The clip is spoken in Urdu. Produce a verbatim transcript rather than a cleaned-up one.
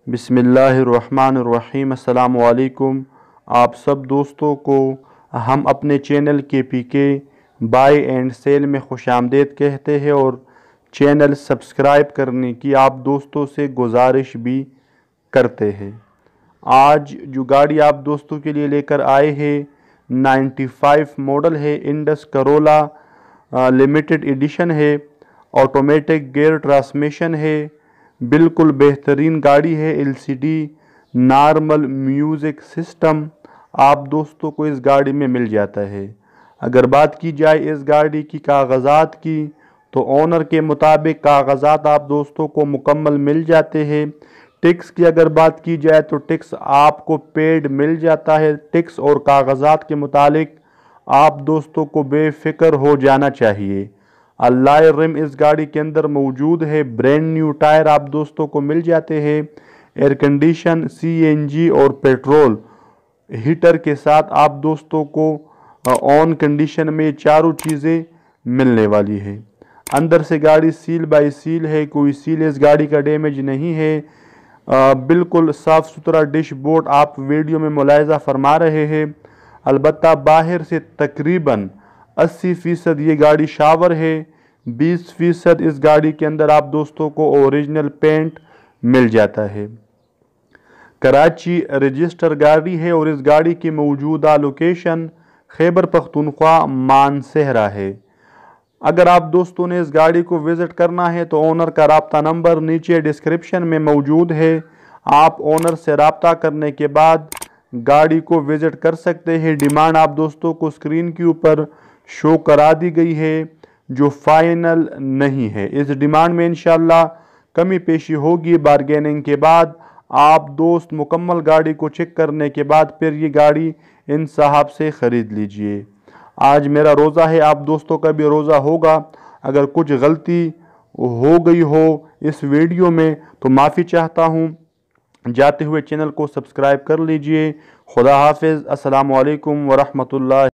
بسم اللہ الرحمن الرحیم۔ السلام علیکم۔ آپ سب دوستوں کو ہم اپنے چینل کے پی کے بائی اینڈ سیل میں خوش آمدید کہتے ہیں اور چینل سبسکرائب کرنے کی آپ دوستوں سے گزارش بھی کرتے ہیں۔ آج جو گاڑی آپ دوستوں کے لیے لے کر آئے ہیں نائنٹی فائیو ماڈل ہے، انڈس کرولا لمیٹڈ ایڈیشن ہے، آٹومیٹک گیئر ٹرانسمیشن ہے، بالکل بہترین گاڑی ہے۔ L C D normal music system آپ دوستوں کو اس گاڑی میں مل جاتا ہے۔ اگر بات کی جائے اس گاڑی کی کاغذات کی تو اونر کے مطابق کاغذات آپ دوستوں کو مکمل مل جاتے ہیں۔ ٹیکس کی اگر بات کی جائے تو ٹیکس آپ کو پیڈ مل جاتا ہے۔ ٹیکس اور کاغذات کے متعلق آپ دوستوں کو بے فکر ہو جانا چاہیے۔ الائے رم اس گاڑی کے اندر موجود ہے، برینڈ نیو ٹائر آپ دوستوں کو مل جاتے ہیں، air condition, C N G اور پیٹرول ہیٹر کے ساتھ آپ دوستوں کو آن کنڈیشن میں چاروں چیزیں ملنے والی ہے۔ اندر سے گاڑی سیل بائی سیل ہے، کوئی سیل اس گاڑی کا ڈیمیج نہیں ہے، بالکل صاف ستھرا ڈیش بورڈ آپ ویڈیو میں ملاحظہ فرما رہے ہیں۔ البتہ باہر سے تقریباً اسی فیصد یہ گاڑی شاور ہے، بیس فیصد اس گاڑی کے اندر آپ دوستوں کو اوریجنل پینٹ مل جاتا ہے۔ کراچی رجسٹر گاڑی ہے اور اس گاڑی کی موجودہ لوکیشن خیبر پختونخوا مانسہرہ ہے۔ اگر آپ دوستوں نے اس گاڑی کو وزٹ کرنا ہے تو اونر کا رابطہ نمبر نیچے ڈسکرپشن میں موجود ہے، آپ اونر سے رابطہ کرنے کے بعد گاڑی کو وزٹ کر سکتے ہیں۔ ڈیمانڈ آپ دوستوں کو اسکرین کے اوپر شو کرا دی گئی ہے جو فائنل نہیں ہے۔ اس ڈیمانڈ میں انشاءاللہ کمی پیشی ہوگی بارگیننگ کے بعد۔ آپ دوست مکمل گاڑی کو چیک کرنے کے بعد پھر یہ گاڑی ان صاحب سے خرید لیجئے۔ آج میرا روزہ ہے، آپ دوستوں کا بھی روزہ ہوگا۔ اگر کچھ غلطی ہو گئی ہو اس ویڈیو میں تو معافی چاہتا ہوں۔ جاتے ہوئے چینل کو سبسکرائب کر لیجئے۔ خدا حافظ۔ السلام علیکم ورحمۃ اللہ۔